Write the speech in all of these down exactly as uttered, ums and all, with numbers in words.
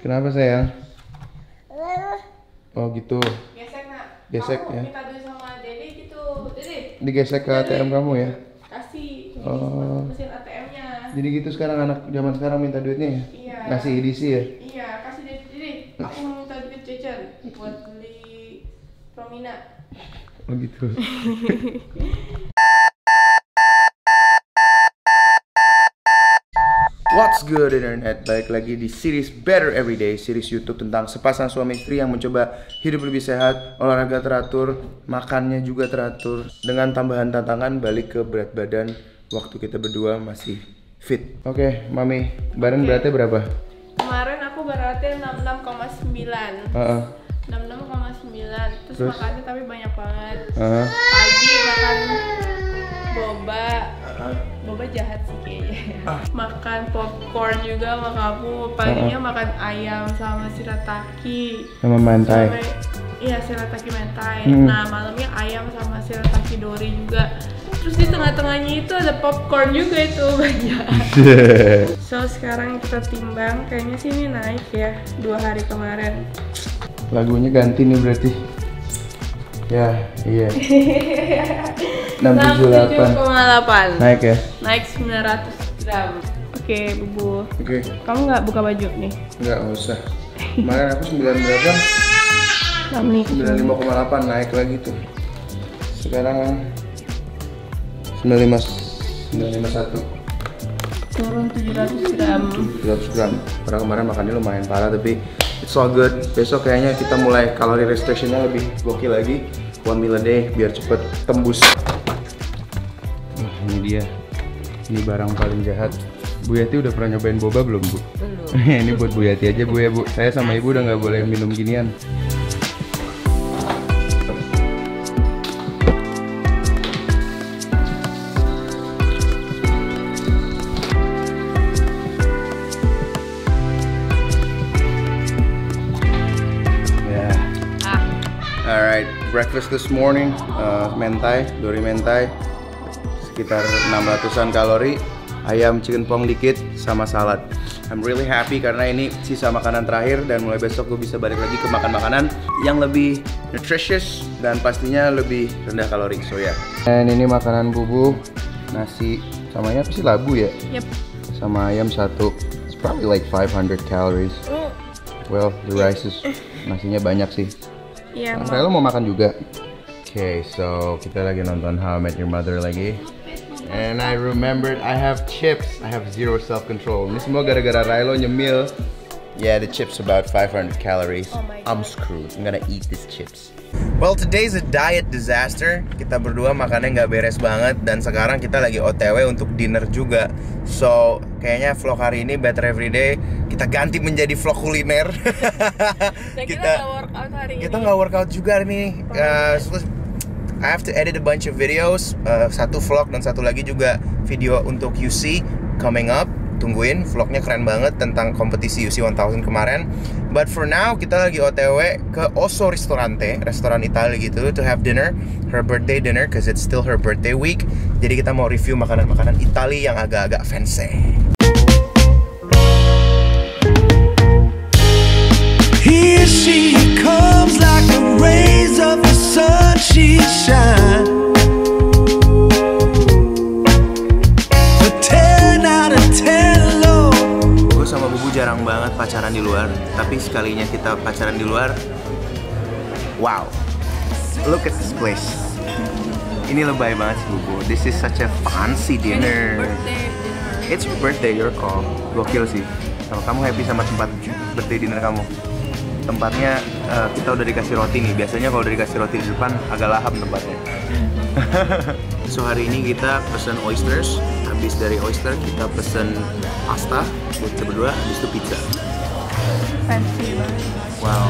Kenapa sayang? Oh gitu. Gesek nak. Gesek kamu ya. Minta duit sama Dede gitu. Dede. Digesek ke A T M kamu ya? Kasih. Oh. Mesin A T M-nya. Jadi gitu sekarang anak zaman sekarang minta duitnya ya? Iya. Ngasih edisi ya? Iya, kasih Dede. Dede. Aku mau minta duit jajan buat beli Promina. Oh gitu. What's good internet? Balik lagi di series Better Everyday, series YouTube tentang sepasang suami istri yang mencoba hidup lebih sehat, olahraga teratur, makannya juga teratur, dengan tambahan tantangan balik ke berat badan waktu kita berdua masih fit. Oke, okay, Mami, badan okay. Beratnya berapa? Kemarin aku beratnya enam puluh enam koma sembilan. Uh-uh. enam puluh enam koma sembilan. Terus, Terus makannya tapi banyak banget. Uh-huh. Pagi makan boba. Boba jahat sih kayaknya. Ah. Makan popcorn juga sama kamu. Paginya uh-uh. makan ayam sama shirataki. Sama mentai. Sampai, iya shirataki mentai. Hmm. Nah malamnya ayam sama shirataki dori juga. Terus di tengah-tengahnya itu ada popcorn juga itu banyak. So sekarang kita timbang, kayaknya sih ini naik ya dua hari kemarin. Lagunya ganti nih berarti. Ya, iya. enam puluh tujuh koma delapan. Naik ya? Naik sembilan ratus gram. Oke, Bubu. Oke. Kamu nggak buka baju nih? Nggak usah. Kemarin aku sembilan berapa? sembilan puluh lima koma delapan naik lagi tuh. Sekarang sembilan puluh lima satu. Turun tujuh ratus gram. tujuh ratus gram. Karena kemarin makannya lumayan parah tapi it's all good. Besok kayaknya kita mulai kalori restrictionnya lebih gokil lagi. One meal a day biar cepet tembus. Nah, ini dia. Ini barang paling jahat. Bu Yati udah pernah nyobain boba belum, Bu? Belum. Ini buat Bu Yati aja, Bu ya, Bu. Saya sama Ibu udah nggak boleh minum ginian. Alright, breakfast this morning, uh, mentai, dori mentai, sekitar enam ratusan kalori, ayam chicken pong dikit, sama salad. I'm really happy karena ini sisa makanan terakhir dan mulai besok gue bisa balik lagi ke makan makanan yang lebih nutritious dan pastinya lebih rendah kalori, so ya. Yeah. Dan ini makanan Bubu, nasi, samanya apa sih, labu ya? Yep. Sama ayam satu, it's probably like five hundred calories. Well, the rice is, nasinya banyak sih. Iya, yeah, lo mau makan juga? Oke, okay, so kita lagi nonton How I Met Your Mother lagi. And I remembered I have chips. I have zero self-control. Ini semua gara-gara Rilo nyemil. Yeah, the chips about five hundred calories. Oh I'm screwed. I'm gonna eat these chips. Well, today's a diet disaster. Kita berdua makannya nggak beres banget. Dan sekarang kita lagi O T W untuk dinner juga. So, kayaknya vlog hari ini Better Everyday kita ganti menjadi vlog kuliner. Dan kita nggak workout hari ini. Kita nggak workout juga hari ini. Uh, so I have to edit a bunch of videos. Uh, satu vlog dan satu lagi juga video untuk U C coming up. Tungguin, vlognya keren banget tentang kompetisi U C seribu kemarin. But for now, kita lagi O T W ke Osso Ristorante, restoran Italia gitu, to have dinner, her birthday dinner, cause it's still her birthday week. Jadi kita mau review makanan-makanan Italia yang agak-agak fancy. Here she comes like the rays of the sun, she shines. Jarang banget pacaran di luar, tapi sekalinya kita pacaran di luar, wow, look at this place. Ini lebay banget sih, Bubu. This is such a fancy dinner. It's your birthday, your call. Gokil sih. Kalau kamu happy sama tempat birthday dinner kamu, tempatnya uh, kita udah dikasih roti nih. Biasanya kalau udah dikasih roti di depan agak lahap tempatnya. So hari ini kita pesen oysters. Habis dari oyster kita pesen pasta buat kita berdua, habis itu pizza. Fancy banget. Wow.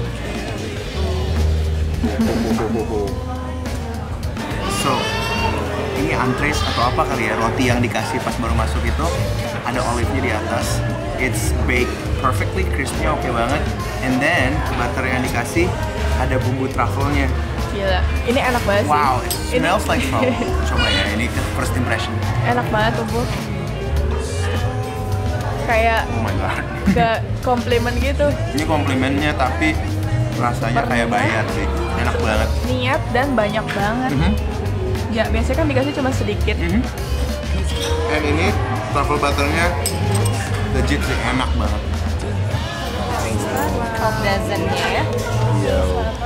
So, ini antres atau apa kali ya, roti yang dikasih pas baru masuk itu ada olive-nya di atas. It's baked perfectly, crispy-nya oke banget. And then butter yang dikasih ada bumbu truffle-nya. Gila, ini enak banget sih. Wow, it smells like truffle. Coba ya, ini first impression. Enak banget tuh, Bu. kayak Oh my god. ke komplimen gitu. Ini komplimennya tapi rasanya kayak bayar sih. Enak banget. Niat dan banyak banget. Mhm. Ya biasanya kan dikasih cuma sedikit. Mhm. Dan ini truffle butternya legit sih, enak banget. Top dozen-nya ya. Yo.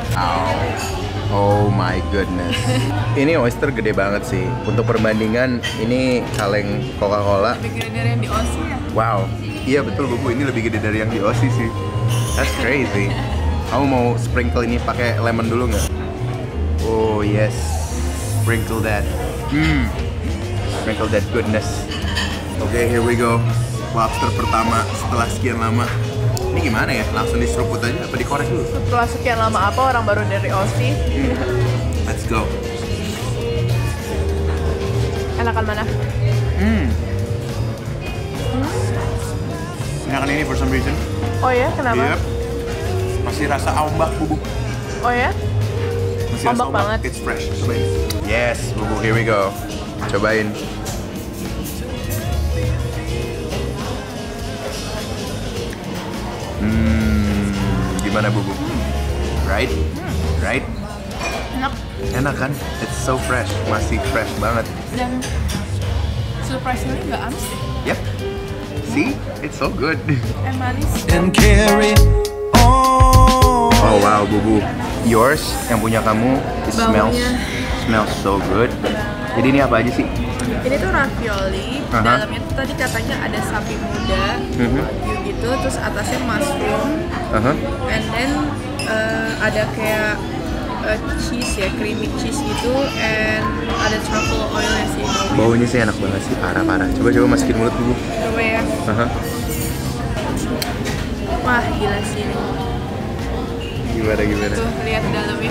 Oh my goodness. Ini oyster gede banget sih. Untuk perbandingan ini kaleng Coca-Cola. Lebih gede dari yang di Aussie ya? Wow. Iya betul Bubu, ini lebih gede dari yang di Aussie sih. That's crazy. Kamu mau sprinkle ini pakai lemon dulu nggak? Oh yes. Sprinkle that. Hmm. Sprinkle that goodness. Oke, okay, here we go. Lobster pertama setelah sekian lama. Ini gimana ya? Langsung diseruput aja apa dikorek dulu? Setelah sekian lama apa orang baru dari Aussie? Hmm. Let's go. Enakan mana? Hmm. Enakan ini for some reason. Oh ya, kenapa? Yep. Masih rasa ombak Bubu. Oh ya? Masih Ombak rasa banget. It's fresh. Cobain. Yes, Bubu, here we go. Cobain. Hmm, gimana Bubu? Right? Right? Enak. Enak kan? It's so fresh, masih fresh banget. Dan surprisingly nggak amis deh. Yep. See? It's so good. And manis. and carry on. Oh wow, Bubu. Yours yang punya kamu, it smells Baunya. smells so good. Jadi ini apa aja sih? Ini tuh ravioli, Aha. dalamnya tuh tadi katanya ada sapi muda, Mhm. wagyu gitu, terus atasnya mushroom, Aha. and then uh, ada kayak uh, cheese ya, creamy cheese gitu, and ada truffle oilnya sih. Baunya sih enak banget sih, parah-parah. Coba-coba masukin mulut Bubu. Coba ya. Aha. Wah gila sih ini. Gimana gimana? Tuh lihat dalamnya.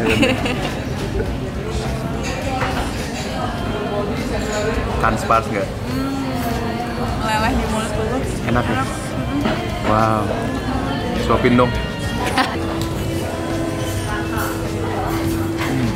Transpars nggak? Meleleh di mulut dulu. Enak ya? Wow. Suapin dong. Hmm.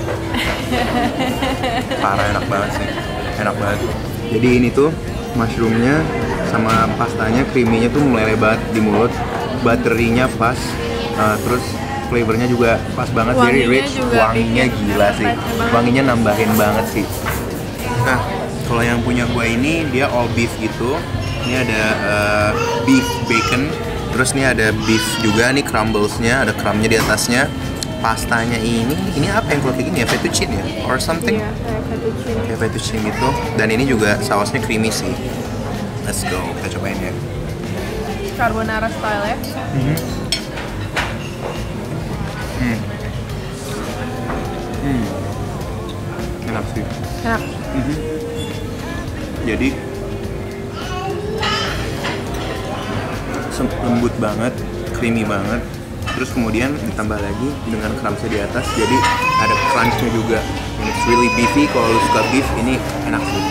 Parah enak banget sih. Enak banget. Jadi ini tuh mushroomnya sama pastanya, creamy-nya tuh meleleh banget di mulut. Buttery-nya pas. Uh, terus flavornya juga pas banget, very Wanginya rich. juga Wanginya bikin gila sih. perfect banget. Wanginya nambahin banget sih. Nah, kalau yang punya gua ini dia all beef gitu. Ini ada uh, beef bacon, terus ini ada beef juga nih, crumblesnya, ada crumbnya di atasnya. Pastanya ini, ini apa yang kalau kayak gini ya, fettuccine ya, or something? Iya, kayak fettuccine. Kayak fettuccine gitu. Dan ini juga sausnya creamy sih. Let's go, kita cobain ya. Carbonara style ya. Hmm. Hmm. Enak sih. Enak. Mhm. Jadi sem- lembut banget, creamy banget. Terus kemudian ditambah lagi dengan crumbsnya di atas, jadi ada crunchnya juga. And it's really beefy. Kalau lu suka beef, ini enak sih.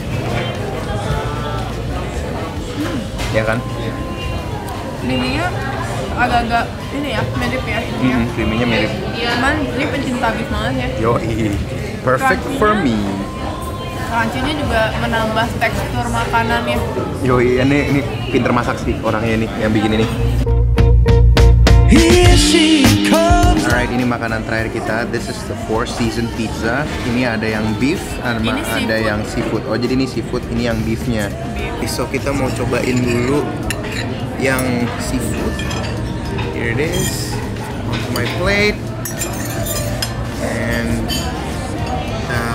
Ya kan? Creamy-nya agak-agak ini ya, mirip ya ini ya. Hmm, creamy-nya mirip. Cuman ini pencinta beef banget ya. Yoi, perfect for me. Crunchy-nya juga menambah tekstur makanannya. Yoi, ini ini pinter masak sih orangnya nih yang bikin ini. Here she comes. Alright, ini makanan terakhir kita. This is the four season pizza. Ini ada yang beef, sama Ini ada seafood. yang seafood. Oh, jadi ini seafood, ini yang beefnya. So kita mau cobain dulu yang seafood. Here it is, onto my plate. And uh,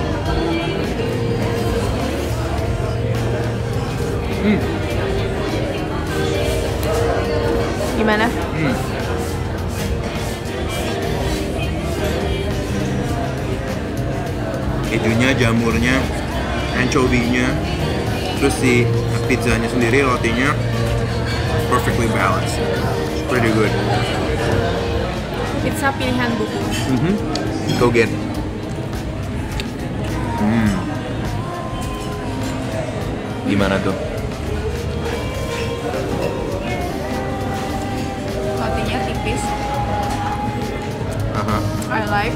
hmm. Gimana? Hmm. Kejunya, jamurnya, anchovy-nya, terus si pizzanya sendiri, rotinya perfectly balanced. Pretty good. Pizza pilihan buku. Mhm. Go get. Hmm. Gimana tuh? Rotinya tipis. Aha. I like.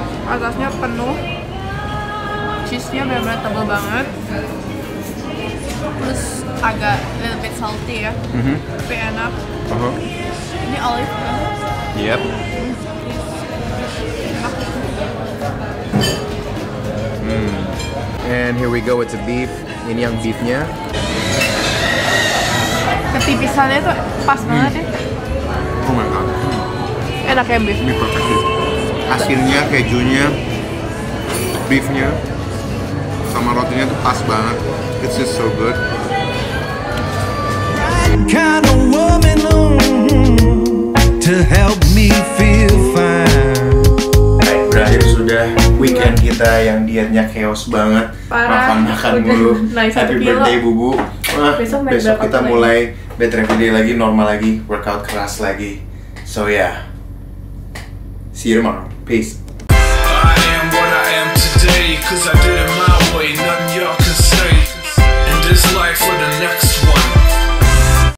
Atasnya penuh. Cheese-nya benar-benar tebal banget. terus agak little bit salty ya, Mhm. tapi enak. Uh-huh. Ini olive kan? Yep. Hmm. And here we go with the beef. Ini yang beefnya. Ketipisannya tuh pas banget ya. Oh my god. Enak ya beef. Ini perfect. Asinnya, kejunya, beefnya, sama rotinya tuh pas banget. It's just so good. kind of woman mm, to help me feel fine. Baik, berakhir sudah weekend kita yang dietnya chaos banget. Parah. Makan-makan Udah mulu. naik satu Happy kilo. birthday Bubu. Wah, Besok main besok berapa kita kilo mulai bed everyday lagi, normal lagi, workout keras lagi. So yeah, see you tomorrow. Peace. I am what I am today, cause I did it my way, nothing y'all can say. In this life or the next